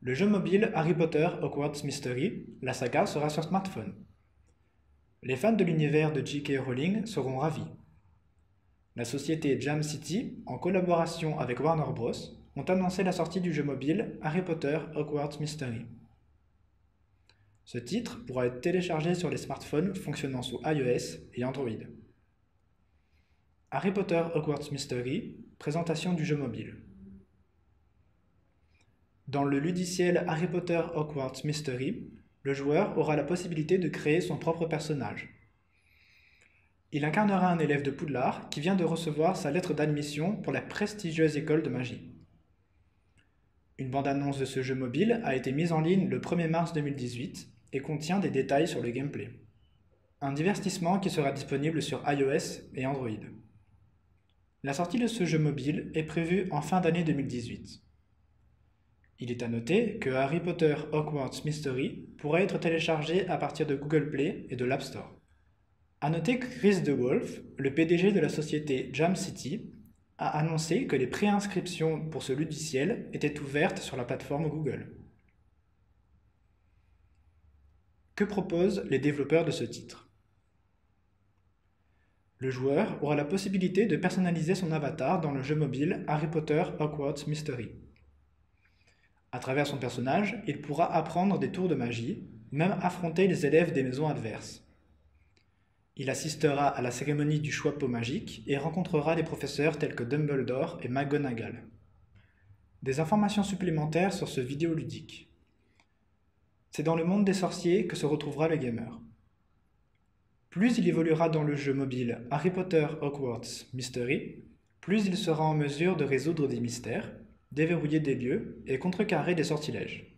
Le jeu mobile Harry Potter Hogwarts Mystery, la saga sera sur smartphone. Les fans de l'univers de J.K. Rowling seront ravis. La société Jam City, en collaboration avec Warner Bros., ont annoncé la sortie du jeu mobile Harry Potter Hogwarts Mystery. Ce titre pourra être téléchargé sur les smartphones fonctionnant sous iOS et Android. Harry Potter Hogwarts Mystery, présentation du jeu mobile. Dans le logiciel Harry Potter Hogwarts Mystery, le joueur aura la possibilité de créer son propre personnage. Il incarnera un élève de Poudlard qui vient de recevoir sa lettre d'admission pour la prestigieuse école de magie. Une bande-annonce de ce jeu mobile a été mise en ligne le 1er mars 2018 et contient des détails sur le gameplay. Un divertissement qui sera disponible sur iOS et Android. La sortie de ce jeu mobile est prévue en fin d'année 2018. Il est à noter que Harry Potter Hogwarts Mystery pourrait être téléchargé à partir de Google Play et de l'App Store. À noter que Chris DeWolf, le PDG de la société Jam City, a annoncé que les préinscriptions pour ce logiciel étaient ouvertes sur la plateforme Google. Que proposent les développeurs de ce titre? Le joueur aura la possibilité de personnaliser son avatar dans le jeu mobile Harry Potter Hogwarts Mystery. À travers son personnage, il pourra apprendre des tours de magie, même affronter les élèves des maisons adverses. Il assistera à la cérémonie du choix pot magique et rencontrera des professeurs tels que Dumbledore et McGonagall. Des informations supplémentaires sur ce vidéoludique. C'est dans le monde des sorciers que se retrouvera le gamer. Plus il évoluera dans le jeu mobile Harry Potter Hogwarts Mystery, plus il sera en mesure de résoudre des mystères, déverrouiller des lieux et contrecarrer des sortilèges.